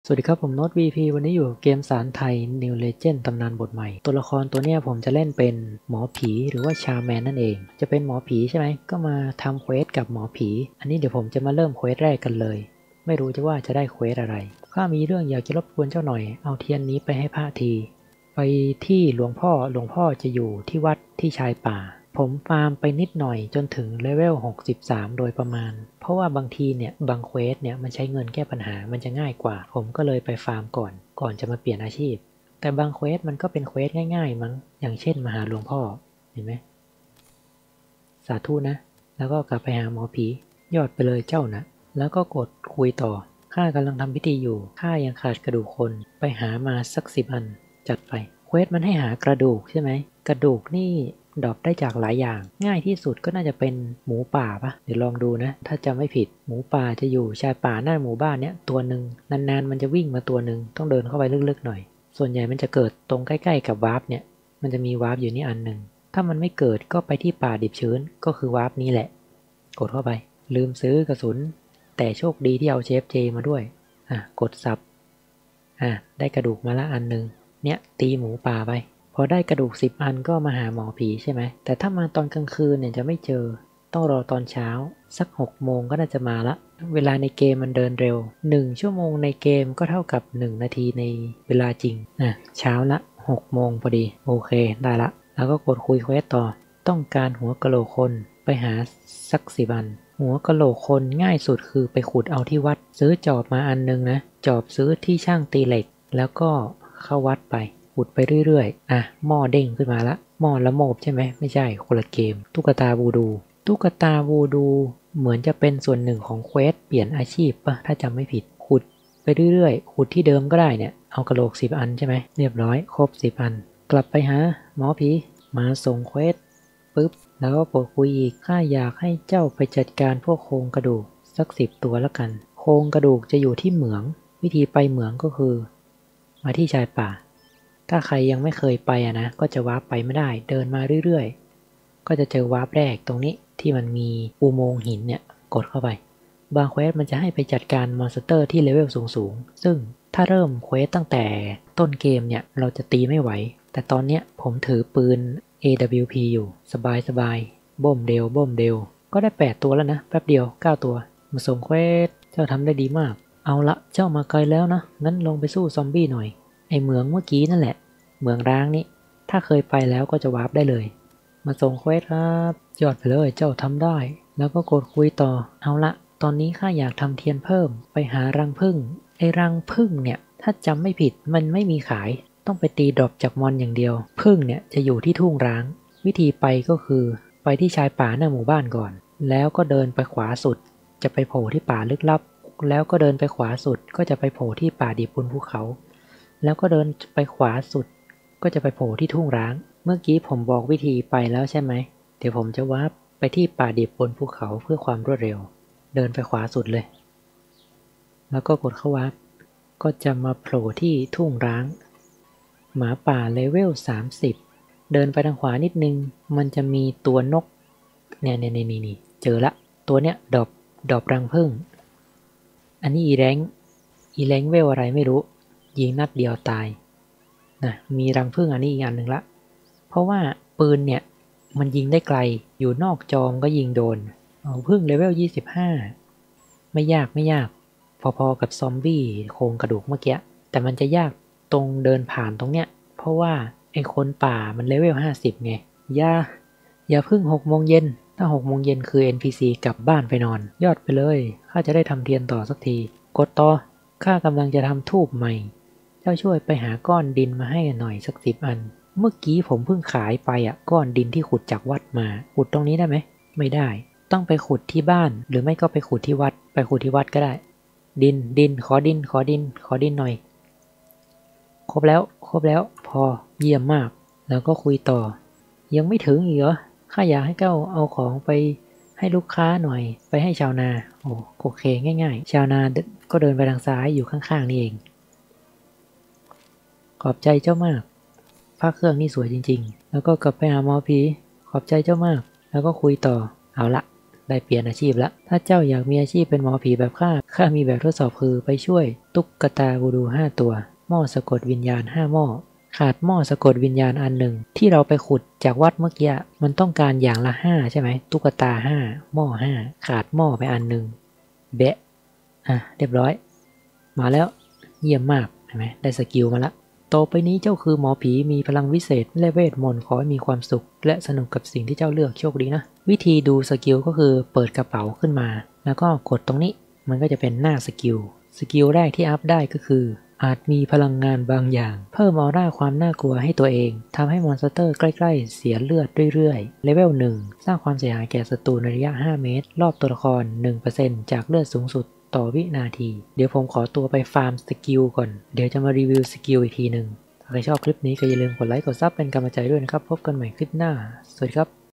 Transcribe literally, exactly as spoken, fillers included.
สวัสดีครับผมโน้ต วี พี วันนี้อยู่เกมสารไทย New Legend ตำนานบทใหม่ตัวละครตัวเนี้ยผมจะเล่นเป็นหมอผีหรือว่าชาแมนนั่นเองจะเป็นหมอผีใช่ไหมก็มาทำเควสกับหมอผีอันนี้เดี๋ยวผมจะมาเริ่มเควสแรกกันเลยไม่รู้จะว่าจะได้เควสอะไรข้ามีเรื่องอยากจะรบกวนเจ้าหน่อยเอาเทียนนี้ไปให้พระทีไปที่หลวงพ่อหลวงพ่อจะอยู่ที่วัดที่ชายป่าผมฟาร์มไปนิดหน่อยจนถึงเลเวลหกสิบสามโดยประมาณเพราะว่าบางทีเนี่ยบางเควสเนี่ยมันใช้เงินแก้ปัญหามันจะง่ายกว่าผมก็เลยไปฟาร์มก่อนก่อนจะมาเปลี่ยนอาชีพแต่บางเควสมันก็เป็นเควสง่ายๆมั้งอย่างเช่นมาหาหลวงพ่อเห็นไหมสาธุนะแล้วก็กลับไปหาหมอผียอดไปเลยเจ้านะแล้วก็กดคุยต่อข้ากำลังทำพิธีอยู่ข้ายังขาดกระดูกคนไปหามาสักสิบอันจัดไปเควสมันให้หากระดูกใช่ไหมกระดูกนี่ดรอปได้จากหลายอย่างง่ายที่สุดก็น่าจะเป็นหมูป่าปะเดี๋ยวลองดูนะถ้าจำไม่ผิดหมูป่าจะอยู่ชายป่าหน้าหมู่บ้านเนี้ยตัวหนึ่งนานๆมันจะวิ่งมาตัวหนึ่งต้องเดินเข้าไปลึกๆหน่อยส่วนใหญ่มันจะเกิดตรงใกล้ๆกับวาร์ปเนี่ยมันจะมีวาร์ปอยู่นี่อันหนึ่งถ้ามันไม่เกิดก็ไปที่ป่าดิบชื้นก็คือวาร์ปนี้แหละกดเข้าไปลืมซื้อกระสุนแต่โชคดีที่เอาเชฟเจมาด้วยอ่ะกดสับอ่ะได้กระดูกมาละอันหนึ่งเนี่ยตีหมูป่าไปพอได้กระดูกสิบอันก็มาหาหมอผีใช่ไหมแต่ถ้ามาตอนกลางคืนเนี่ยจะไม่เจอต้องรอตอนเช้าสักหกโมงก็น่าจะมาละเวลาในเกมมันเดินเร็วหนึ่งชั่วโมงในเกมก็เท่ากับหนึ่งนาทีในเวลาจริงอ่ะเช้าละหกโมงพอดีโอเคได้ละแล้วก็กดคุยเควสต่อต้องการหัวกะโหลกคนไปหาสักสิบอันหัวกะโหลกคนง่ายสุดคือไปขุดเอาที่วัดซื้อจอบมาอันนึงนะจอบซื้อที่ช่างตีเหล็กแล้วก็เข้าวัดไปขุดไปเรื่อยๆอ่ะหม้อเด้งขึ้นมาละหม้อละโมบใช่ไหมไม่ใช่คนละเกมตุ๊กตาวูดูตุ๊กตาวูดูเหมือนจะเป็นส่วนหนึ่งของเควสเปลี่ยนอาชีพปะถ้าจำไม่ผิดขุดไปเรื่อยๆขุดที่เดิมก็ได้เนี่ยเอากะโหลกสิบอันใช่ไหมเรียบร้อยครบสิบอันกลับไปหาหมอผีมาส่งเควสปึ๊บแล้วก็กดคุยอีกข้าอยากให้เจ้าไปจัดการพวกโครงกระดูกสักสิบตัวแล้วกันโครงกระดูกจะอยู่ที่เหมืองวิธีไปเหมืองก็คือมาที่ชายป่าถ้าใครยังไม่เคยไปอะนะก็จะวาร์ปไปไม่ได้เดินมาเรื่อยๆก็จะเจอวาร์ปแรกตรงนี้ที่มันมีอุโมงค์หินเนี่ยกดเข้าไปบางเควสมันจะให้ไปจัดการมอนสเตอร์ที่เลเวลสูงๆซึ่งถ้าเริ่มเควสตั้งแต่ต้นเกมเนี่ยเราจะตีไม่ไหวแต่ตอนเนี้ยผมถือปืน เอ ดับเบิลยู พี อยู่สบายสบายบ่มเดวบ่มเดวก็ได้แปดตัวแล้วนะแป๊บเดียวเก้าตัวมาส่งเควสเจ้าทำได้ดีมากเอาละเจ้ามาไกลแล้วนะงั้นลงไปสู้ซอมบี้หน่อยไอเหมืองเมื่อกี้นั่นแหละเหมืองร้างนี้ถ้าเคยไปแล้วก็จะวาร์ปได้เลยมาส่งเควสครับยอดไปเลยเจ้าทำได้แล้วก็กดคุยต่อเอาละตอนนี้ข้าอยากทำเทียนเพิ่มไปหารังผึ้งไอรังผึ้งเนี่ยถ้าจำไม่ผิดมันไม่มีขายต้องไปตีดรอปจากมอนอย่างเดียวผึ้งเนี่ยจะอยู่ที่ทุ่งร้างวิธีไปก็คือไปที่ชายป่าหน้าหมู่บ้านก่อนแล้วก็เดินไปขวาสุดจะไปโผล่ที่ป่าลึกลับแล้วก็เดินไปขวาสุดก็จะไปโผล่ที่ป่าดิบบนภูเขาแล้วก็เดินไปขวาสุดก็จะไปโผล่ที่ทุ่งร้างเมื่อกี้ผมบอกวิธีไปแล้วใช่ไหมเดี๋ยวผมจะวาร์ปไปที่ป่าดิบบนภูเขาเพื่อความรวดเร็วเดินไปขวาสุดเลยแล้วก็กดเข้าวาร์ปก็จะมาโผล่ที่ทุ่งร้างหมาป่าเลเวลสามสิบเดินไปทางขวานิดนึงมันจะมีตัวนกเนี่ยเนี่ยนี่นี่เจอละตัวเนี้ยดอบดอบรังผึ้งอันนี้อีแรงอีแรงเวลอะไรไม่รู้ยิงนัดเดียวตายนะมีรังผึ้งอันนี้อีกอันหนึ่งละเพราะว่าปืนเนี่ยมันยิงได้ไกลอยู่นอกจอมก็ยิงโดนเอาผึ้งเลเวลยี่สิบห้าไม่ยากไม่ยากพอๆกับซอมบี้โครงกระดูกเมื่อกี้แต่มันจะยากตรงเดินผ่านตรงเนี้ยเพราะว่าไอ้คนป่ามันเลเวลห้าสิบไงอย่าอย่าพึ่งหกโมงเย็นถ้าหกโมงเย็นคือ เอ็น พี ซี กลับบ้านไปนอนยอดไปเลยข้าจะได้ทำเทียนต่อสักทีกดต่อข้ากำลังจะทำทูบใหม่เจ้าช่วยไปหาก้อนดินมาให้หน่อยสักสิบอันเมื่อกี้ผมเพิ่งขายไปอ่ะก้อนดินที่ขุดจากวัดมาขุดตรงนี้ได้ไหมไม่ได้ต้องไปขุดที่บ้านหรือไม่ก็ไปขุดที่วัดไปขุดที่วัดก็ได้ดินดินขอดินขอดินขอดินหน่อยครบแล้วครบแล้วพอเยี่ยมมากแล้วก็คุยต่อยังไม่ถึงอีกเหรอข้าอยากให้เจ้าเอาของไปให้ลูกค้าหน่อยไปให้ชาวนาโอ้โอเคง่ายๆชาวนาก็เดินไปทางซ้ายอยู่ข้างๆนี่เองขอบใจเจ้ามากพระเครื่องนี่สวยจริงๆแล้วก็กลับไปหาหมอผีขอบใจเจ้ามากแล้วก็คุยต่อเอาละได้เปลี่ยนอาชีพละถ้าเจ้าอยากมีอาชีพเป็นหมอผีแบบข้าข้ามีแบบทดสอบคือไปช่วยตุ๊กตาวูดูห้าตัวหม้อสะกดวิญญาณห้าหม้อขาดหม้อสะกดวิญญาณอันหนึ่งที่เราไปขุดจากวัดเมื่อกี้มันต้องการอย่างละห้าใช่ไหมตุ๊กตาห้าหม้อห้าขาดหม้อไปอันหนึ่งเบะอ่ะเรียบร้อยมาแล้วเยี่ยมมากเห็นไหมได้สกิลมาละต่อไปนี้เจ้าคือหมอผีมีพลังวิเศษและเวทมนต์ขอให้มีความสุขและสนุกกับสิ่งที่เจ้าเลือกโชคดีนะวิธีดูสกิลก็คือเปิดกระเป๋าขึ้นมาแล้วก็กดตรงนี้มันก็จะเป็นหน้าสกิลสกิลแรกที่อัพได้ก็คืออาจมีพลังงานบางอย่างเพิ่มออร่าความน่ากลัวให้ตัวเองทำให้มอนสเตอร์ใกล้ๆเสียเลือดเรื่อยๆเลเวลหนึ่งสร้างความเสียหายแก่ศัตรูในระยะห้าเมตรรอบตัวละคร หนึ่งเปอร์เซ็นต์ จากเลือดสูงสุดต่อวินาทีเดี๋ยวผมขอตัวไปฟาร์มสกิลก่อนเดี๋ยวจะมารีวิวสกิลอีกทีหนึ่งถ้าใครชอบคลิปนี้ก็อย่าลืมกดไลค์กดซับเป็นกำลังใจด้วยนะครับพบกันใหม่คลิปหน้าสวัสดีครับ